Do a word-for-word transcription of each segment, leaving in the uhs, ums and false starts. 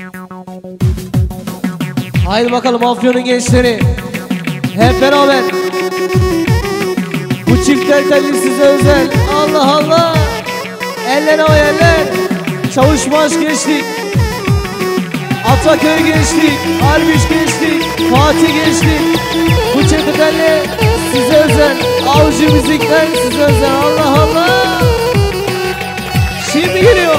Haydi bakalım Afyon'un gençleri, hep beraber. Bu çiftler telli size özel. Allah Allah. Eller o eller. Çavuşbaş gençlik, Ataköy gençlik, Arbiş gençlik, Fatih gençlik. Bu çiftler telli size özel. Avcı müzikler size özel. Allah Allah. Şimdi geliyor.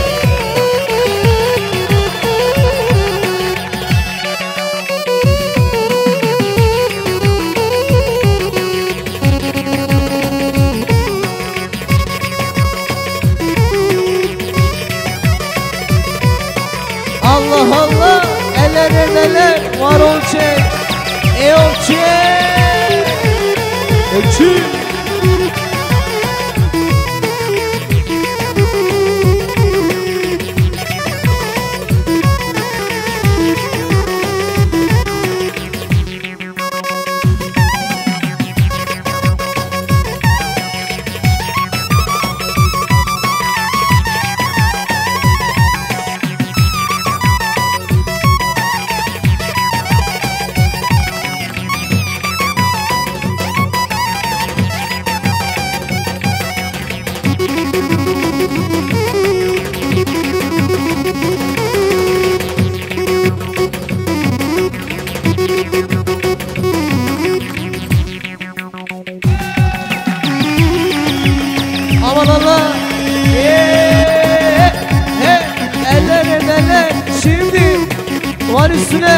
Allah Allah, eller eller var olçek, e olçek, ölçü. Aman Allah, eee, he, eller eller, şimdi var üstüne,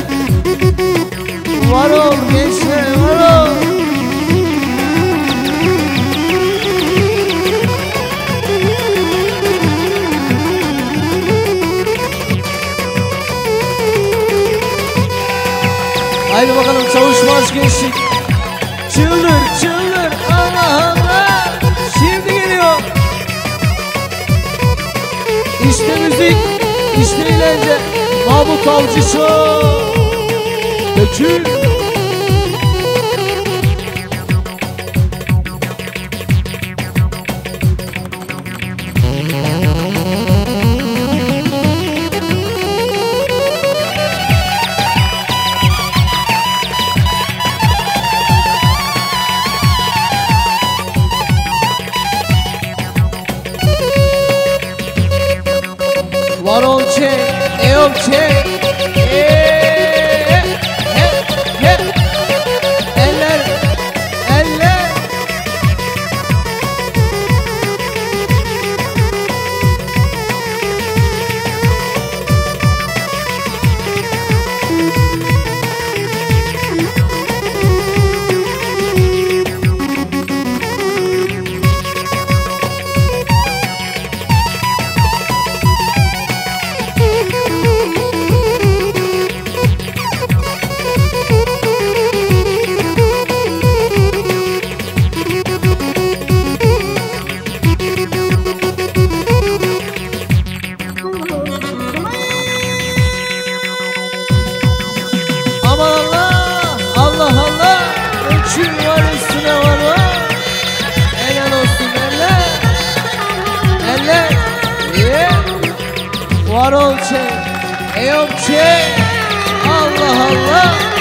var ol gençler, var ol. Haydi bakalım çavuşbaş gençlik, çıldır çıldır, Allah Allah. Şimdi geliyor. İşte müzik, işte eğlence. Mahmut Avcı Show. Dökül. Var olçek, e olçek, e, he, he, eller, eller. Allah Allah, ölçün var üstüne var o. Helal olsun eller, eller, ye, var olçek, e olçek, Allah Allah.